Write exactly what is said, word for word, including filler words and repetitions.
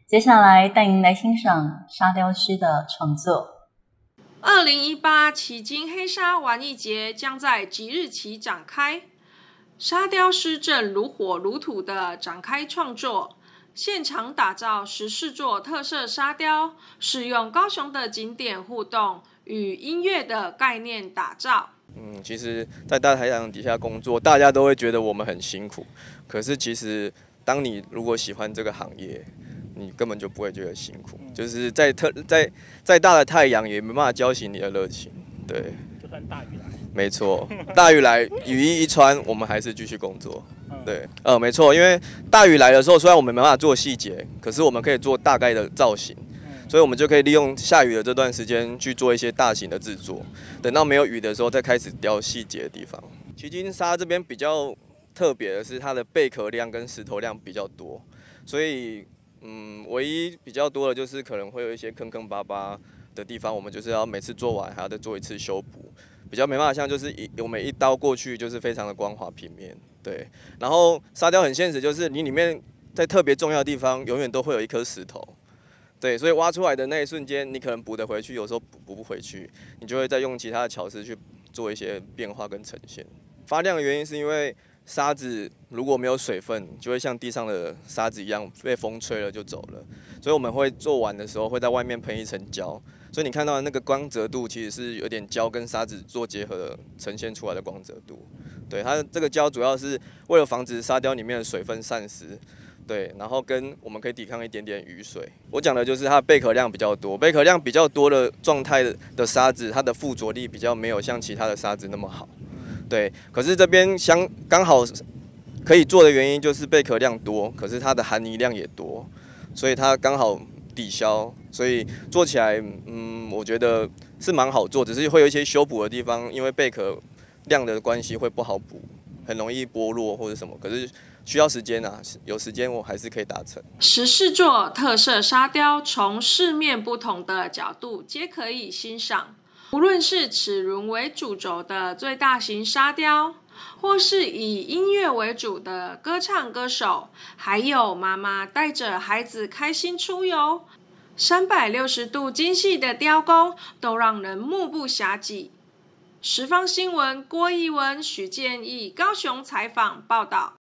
接下来带您来欣赏沙雕师的创作。 二零一八旗津黑沙玩艺节将在即日起展开，沙雕师正如火如荼地展开创作，现场打造十四座特色沙雕，使用高雄的景点互动与音乐的概念打造。 嗯，其实，在大太阳底下工作，大家都会觉得我们很辛苦。可是，其实当你如果喜欢这个行业，你根本就不会觉得辛苦。就是在特在再大的太阳也没办法浇熄你的热情。对， 就算大雨来， 没错，大雨来，雨衣一穿，我们还是继续工作。对，呃，没错，因为大雨来的时候，虽然我们没办法做细节，可是我们可以做大概的造型。所以我们就可以利用下雨的这段时间去做一些大型的制作，等到没有雨的时候再开始雕细节的地方。旗津沙这边比较特别的是它的贝壳量跟石头量比较多，所以嗯，唯一比较多的就是可能会有一些坑坑巴巴的地方，我们就是要每次做完还要再做一次修补，比较没办法像就是一我们一刀过去就是非常的光滑平面。对，然后沙雕很现实，就是你里面在特别重要的地方永远都会有一颗石头。对，所以挖出来的那一瞬间，你可能补得回去，有时候补补不回去，你就会再用其他的巧思去做一些变化跟呈现。发亮的原因是因为沙子如果没有水分，就会像地上的沙子一样被风吹了就走了。所以我们会做完的时候会在外面喷一层胶，所以你看到的那个光泽度其实是有点胶跟沙子做结合的呈现出来的光泽度。对，它这个胶主要是为了防止沙雕里面的水分散失。对，然后跟我们可以抵抗一点点雨水。我讲的就是它的贝壳量比较多，贝壳量比较多的状态的沙子，它的附着力比较没有像其他的沙子那么好。对，可是这边相刚好可以做的原因就是贝壳量多，可是它的含泥量也多，所以它刚好抵消，所以做起来，嗯，我觉得是蛮好做，只是会有一些修补的地方，因为贝壳量的关系会不好补，很容易剥落或者什么，可是需要时间啊，有时间我还是可以达成。 十四座特色沙雕，从四面不同的角度皆可以欣赏。无论是齿轮为主轴的最大型沙雕，或是以音乐为主的歌唱歌手，还有妈妈带着孩子开心出游，三百六十度精细的雕工，都让人目不暇接。十方新闻郭艺文、许建义高雄采访报道。